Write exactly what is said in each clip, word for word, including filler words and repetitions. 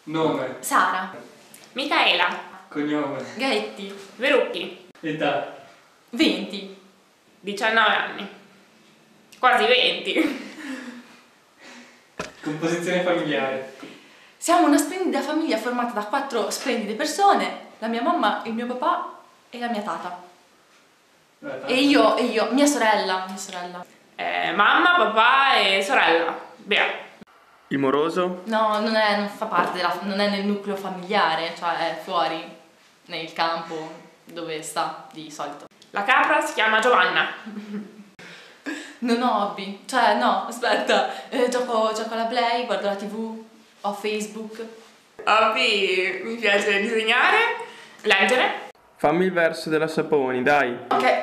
Nome. Sara. Micaela. Cognome. Gaetti. Verucchi. Età. venti. diciannove anni. Quasi venti. Composizione familiare. Siamo una splendida famiglia formata da quattro splendide persone, la mia mamma, il mio papà e la mia tata. E io, e io, mia sorella, mia sorella. Eh, mamma, papà e sorella. Bea. Il moroso? No, non, è, non fa parte della, non è nel nucleo familiare, cioè è fuori, nel campo dove sta di solito. La capra si chiama Giovanna. Non ho hobby, cioè no, aspetta, eh, gioco, gioco alla Play, guardo la tivù, ho Facebook. Hobby, mi piace disegnare, leggere. Fammi il verso della Saponi, dai. Ok.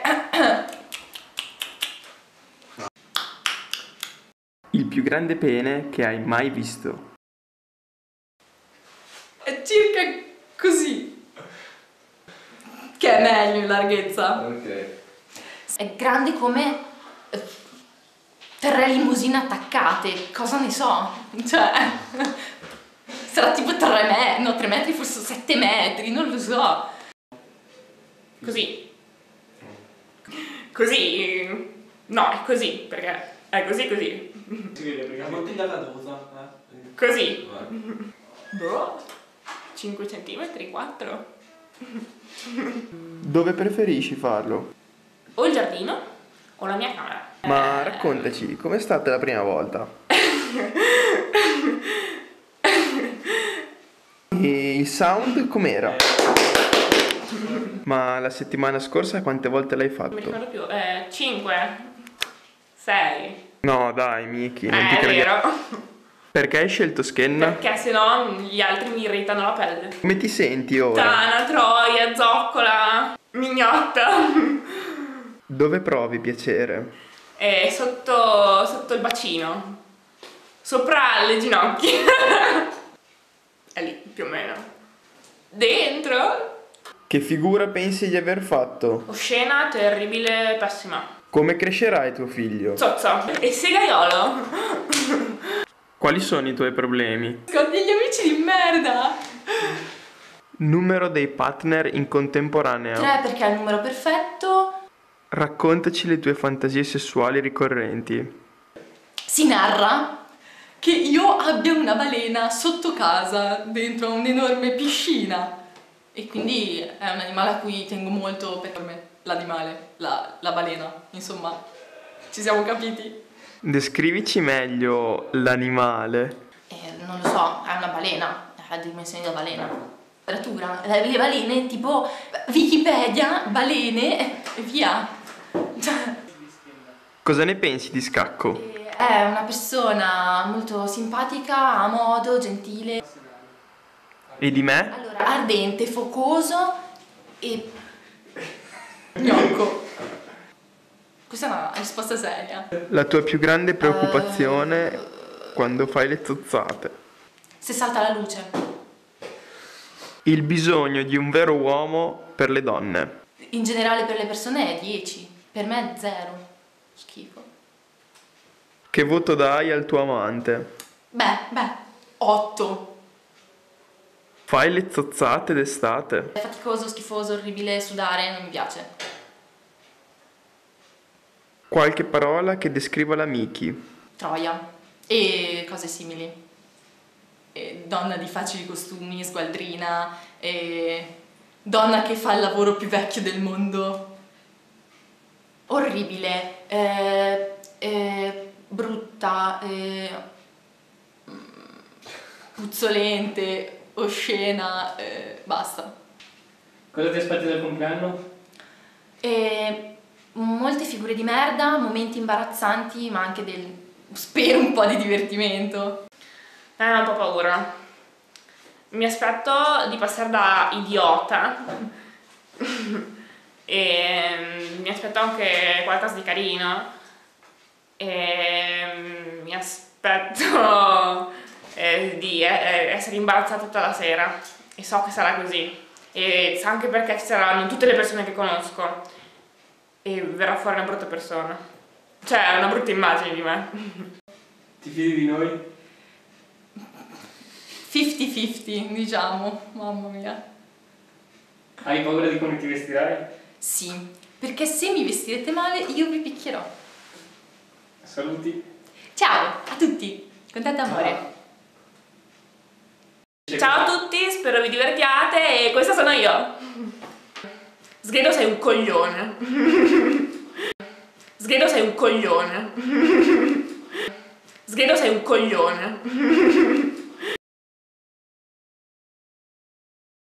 Il più grande pene che hai mai visto. È circa così. Che è meglio in larghezza. Ok. È grande come eh, tre limousine attaccate, cosa ne so? Cioè, sarà tipo tre metri, no tre metri, forse sette metri, non lo so. Così. Così. No, è così, perché è così così. Si vede perché è molto indagadosa. Eh? Così. Boh. cinque centimetri, quattro. Dove preferisci farlo? O il giardino o la mia camera. Ma Eh, raccontaci, com'è stata la prima volta? E il sound com'era? Ma la settimana scorsa quante volte l'hai Non mi fatto? ricordo più. Eh, cinque. sei. No, dai, Miki, non Eh, ti è credo. vero. Perché hai scelto Skenna? Perché sennò gli altri mi irritano la pelle. Come ti senti ora? Tana, troia, zoccola, mignotta. Dove provi piacere? E sotto, sotto il bacino. Sopra le ginocchia. È lì, più o meno. Dentro. Che figura pensi di aver fatto? Oscena, terribile, pessima. Come crescerai tuo figlio? Zozza. E segaiolo. Quali sono i tuoi problemi? Con degli amici di merda. Numero dei partner in contemporanea. Tre perché è il numero perfetto. Raccontaci le tue fantasie sessuali ricorrenti. Si narra che io abbia una balena sotto casa, dentro a un'enorme piscina. E quindi è un animale a cui tengo molto per me. L'animale, la, la balena, insomma. Ci siamo capiti? Descrivici meglio l'animale. Eh, non lo so, è una balena, ha dimensioni da balena. Letteratura, le balene tipo Wikipedia, balene e via. Cosa ne pensi di Scacco? E è una persona molto simpatica, a modo, gentile. E di me? Allora, ardente, focoso e gnocco. Questa è una risposta seria. La tua più grande preoccupazione quando fai le zozzate. Se salta la luce. Il bisogno di un vero uomo per le donne. In generale per le persone è dieci, per me è zero. Schifo. Che voto dai al tuo amante? Beh, beh, otto. Fai le zozzate d'estate? È faticoso, schifoso, orribile, sudare, non mi piace. Qualche parola che descriva la Miki. Troia e cose simili. E donna di facili costumi, sgualdrina, e donna che fa il lavoro più vecchio del mondo. Orribile, eh, eh, brutta, eh, puzzolente, oscena, eh, basta. Cosa ti aspetti dal compleanno? E molte figure di merda, momenti imbarazzanti, ma anche del, spero, un po' di divertimento. Eh, ho un po' paura. Mi aspetto di passare da idiota. E mi aspetto anche qualcosa di carino. E mi aspetto eh, di eh, essere imbarazzata tutta la sera. E so che sarà così. E anche perché ci saranno tutte le persone che conosco. E verrà fuori una brutta persona. Cioè, una brutta immagine di me. Ti fidi di noi? cinquanta cinquanta, diciamo, mamma mia. Hai paura di come ti vestirai? Sì, perché se mi vestirete male io vi picchierò. Saluti. Ciao a tutti, con tanto amore. Ciao a tutti, spero vi divertiate e questa sono io. Sgredo sei un coglione. Sgredo sei un coglione. Sgredo sei un coglione.